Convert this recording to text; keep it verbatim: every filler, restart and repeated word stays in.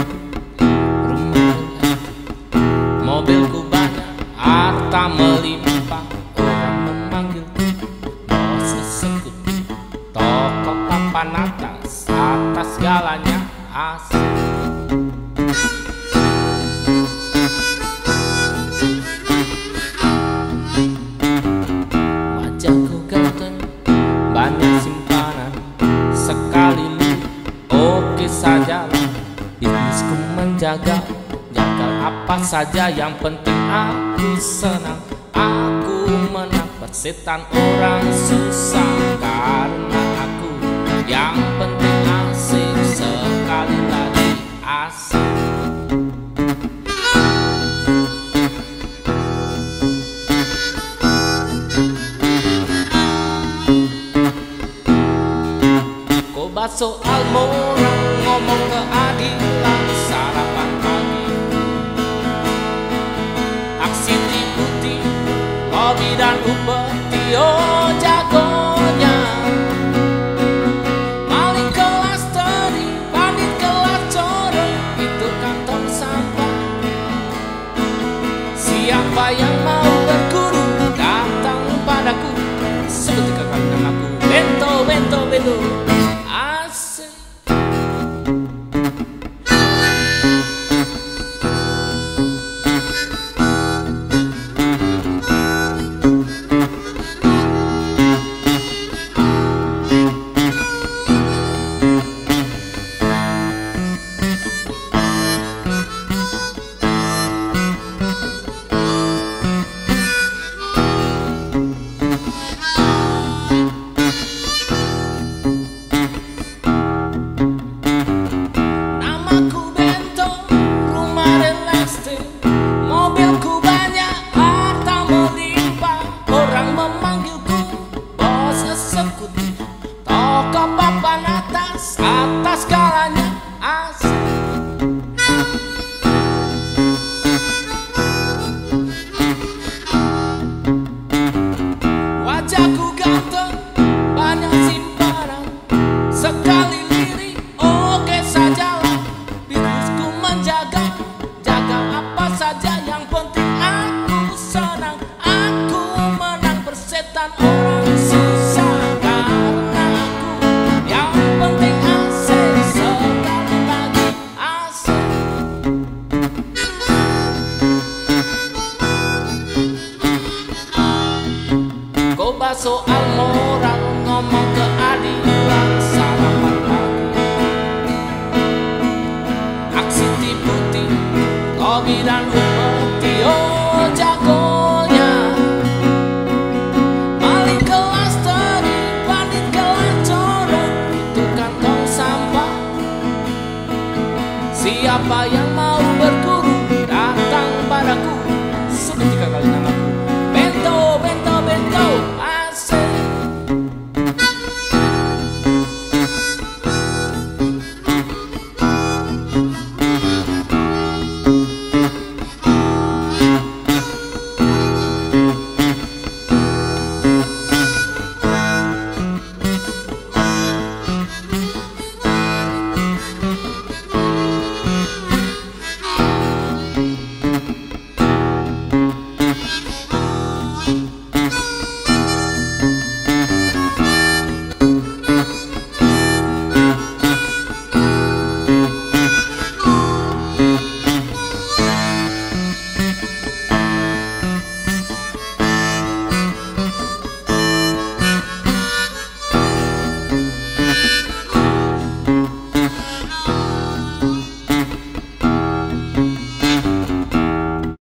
Mobilku banyak, harta melimpah, orang memanggil bos eksekutif. Toko papan atas, atas segalanya asik. Wajahku ganteng, banyak simpanan, sekali lihat oke saja. Bisnisku menjaga, jaga apa saja, yang penting aku senang. Aku menang persetan orang susah, karena aku yang penting asik. Sekali lagi asik. Bakso Almoran ngomong keadilan, sarapan pagi, aksi tipu-tipu, lobby dan upeti, oh jagonya. Maling kelas teri, bandit kelas corong, itu kantong sampah. Siapa yang mau berguru, datang padaku, seketika kali namaku Bento, Bento, Bento. Toko papan atas, atas segalanya asik. Wajahku ganteng, banyak simpanan, sekali lirik oke sajalah. Bisnisku menjaga, jaga apa saja, yang penting aku senang. Aku menang persetan orang susah, bakso Almoran ngomong keadilan, sarapan pagi, aksi tipu-tipu, lobby dan upeti, oh jagonya. Maling kelas teri, bandit kelas corong, itu kantong sampah. Siapa yang mau berguru, datang padaku, seketika kali